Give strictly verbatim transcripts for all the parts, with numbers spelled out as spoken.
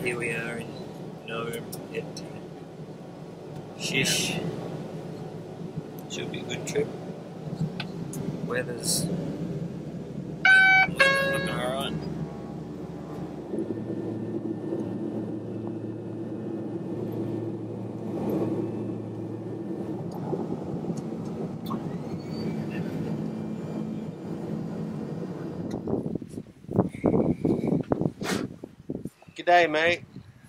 here we are in Nome at Shish. Should be a good trip. Weather's looking alright. G'day, mate.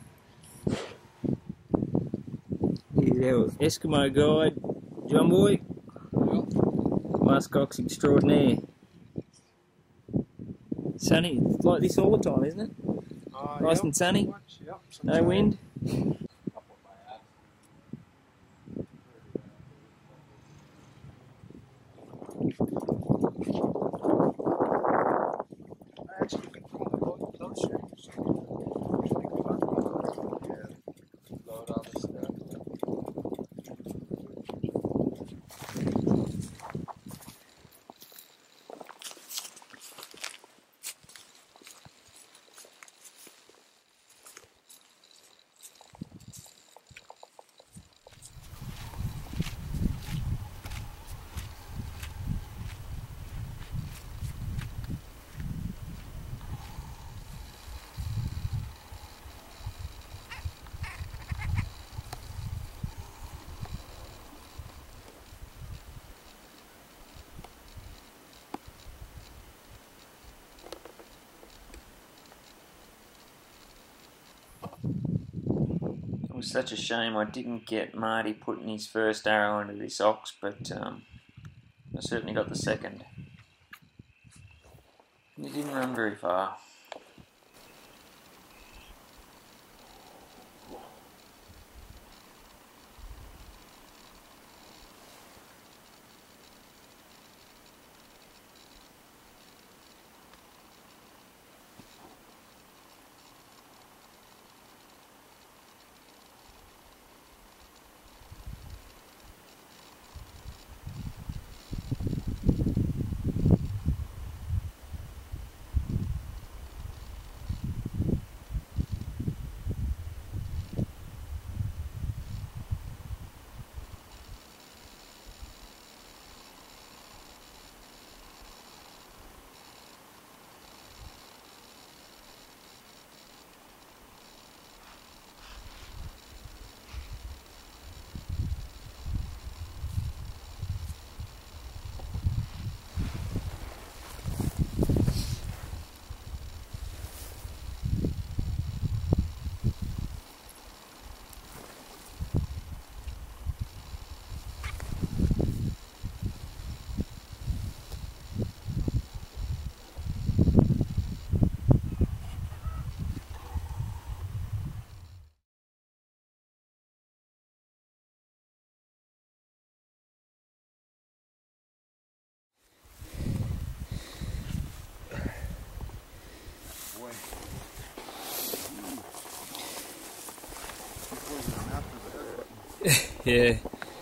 Here's our Eskimo guide, John Boy. Musk extraordinaire. Sunny, it's like this all the time, isn't it? Uh, Nice yep. and sunny, Yep, no wind. Actually, we can pull the boat closer. Yeah. Load all this stuff. It was such a shame I didn't get Marty putting his first arrow into this ox, but um, I certainly got the second. He didn't run very far. Yeah.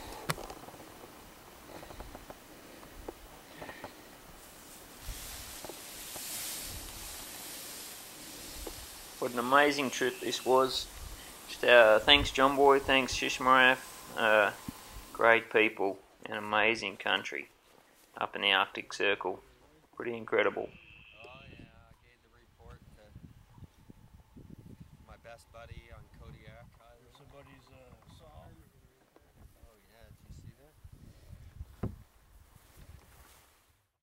What an amazing trip this was. Just, uh, thanks John Boy, thanks Shishmaraf. Uh, great people, an amazing country up in the Arctic Circle. Pretty incredible. Oh yeah, I gave the report to my best buddy on Kodiak Island. Somebody's uh,